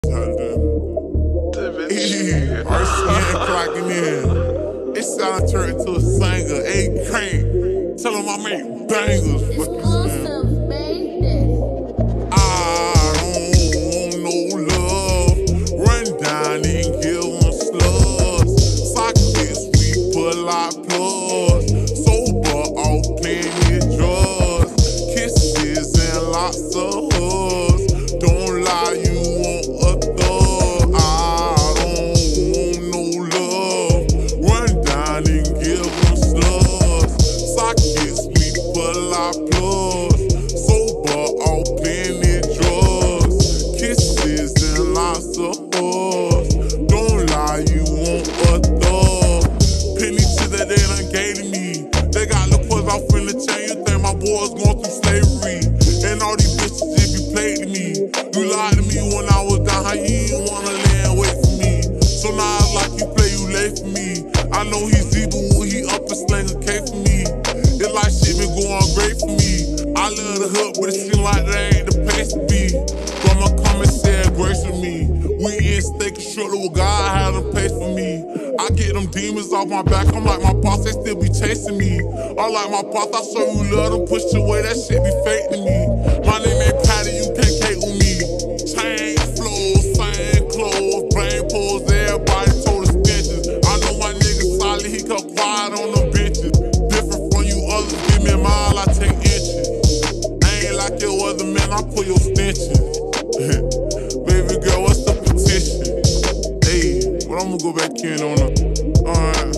RCN clocking in. It sound turned into a singer. Hey, Crank. Tell him I make bangers. Exclusive, baby. I don't want no love. Run down and give them slugs. Sockets, we pull out plugs. Sober off plenty drugs. Kisses and lots of hugs. Don't lie, you want a thug. I don't want no love. Run down and give them slugs. Sockets, we pull out plugs. Sober off plenty drugs. Kisses and lots of hugs. Don't lie, you want a thug. Penny to that they done gave to me. They got liquors off in the chain. You think my boys going through slavery? And all these bitches, if you played to me, you lied to me when I was down. How you didn't wanna lay and wait for me? So now it's like you play, you late for me. I know he's evil, he up and slang a K for me. It's like shit been going great for me. I love the hood, but it seem like that ain't the place to be. From a come and say grace with me. We in steak and short with God had a place for me. I get them demons off my back, I'm like my boss, they still be chasing me. I like my boss, I show you love them, push away, that shit be fake to me. My name ain't Patty, you can't cake with me. Chain flows, same clothes, brain pulls, everybody told us stitches. I know my nigga solid, he come quiet on them bitches. Different from you others, give me a mile, I take inches. I ain't like your other man, I pull your stenches. Baby girl, what's the petition? Hey, but I'ma go back in on her. Alright.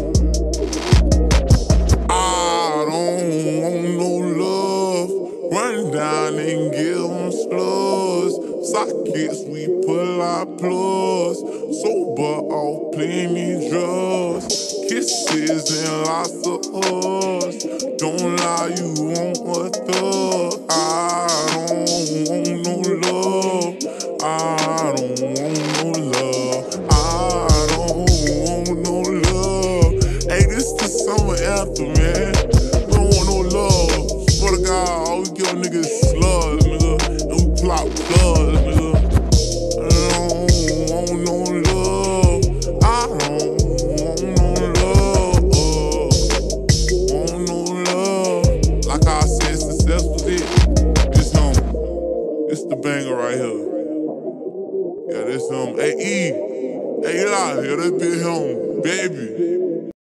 I don't want no love. Run down and give them slugs. Sockets, we pull our plugs. Sober off plenty drugs. Kisses and lots of hugs. Don't lie, you want a thug. I don't want no love. I don't want no love. I don't want no love. Hey, this the summer anthem, man. We don't want no love. Swear to God, all we give a nigga is slugs, nigga. And we plot plugs, nigga. I don't want no love. I don't want no love. Want no love. Like I said, success was it. This him. This the banger right here. Yeah, this him. Hey, E. Hey, Eli. Yeah, this be him. Baby.